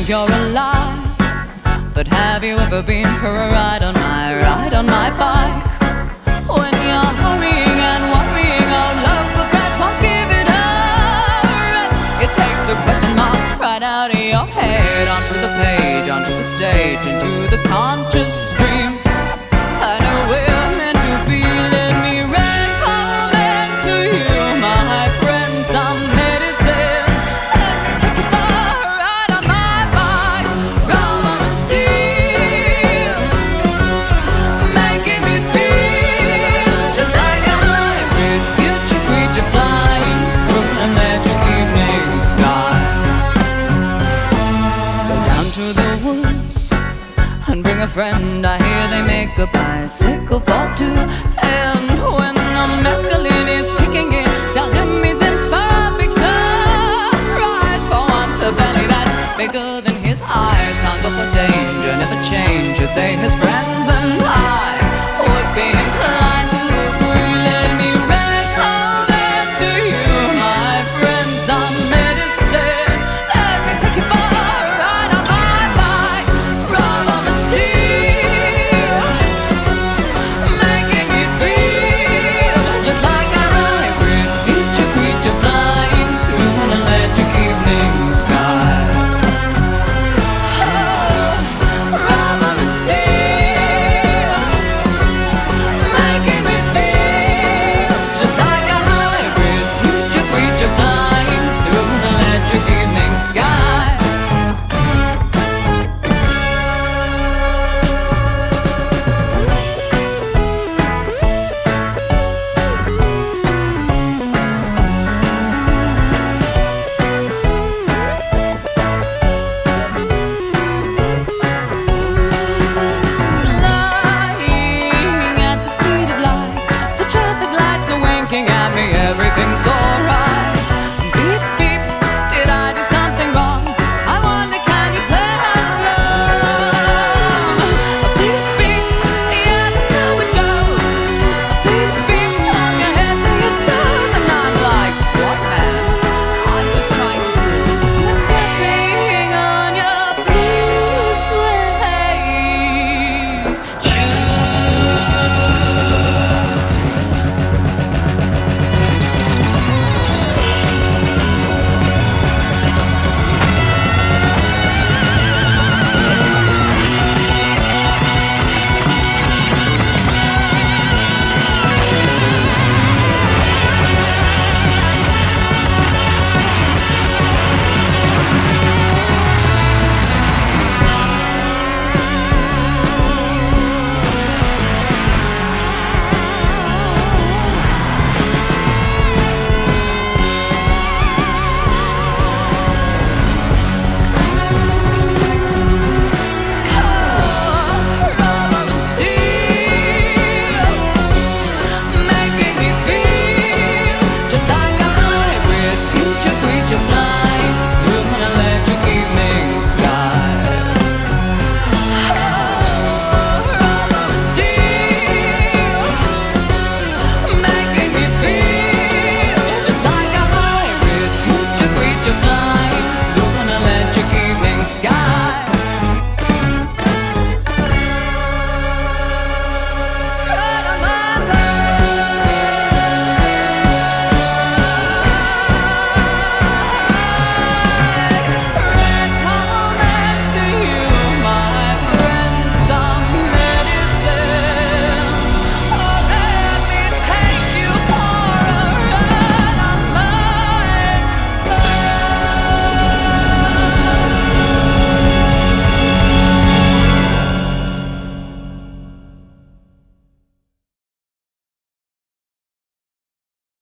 you're alive. But have you ever been for a ride on my bike? When you're hurrying and worrying, oh love for breath won't give it a rest. It takes the question mark right out of your head, onto the page, onto the stage, into the conscious stream. I know we're meant to be. Let me recommend to you, my friend, some medicine. Let me take you for a ride on my bike, rubber and steel, making me feel just like I'm alive, with future creature flying through a magic evening sky. Go down to the woods and bring a friend. I hear they make a bicycle for two. And when the mescaline is kicking in, tell him he's in for a big surprise. For once a belly that's bigger than his eyes, hunger for danger never changes. Say his friends and I would be inclined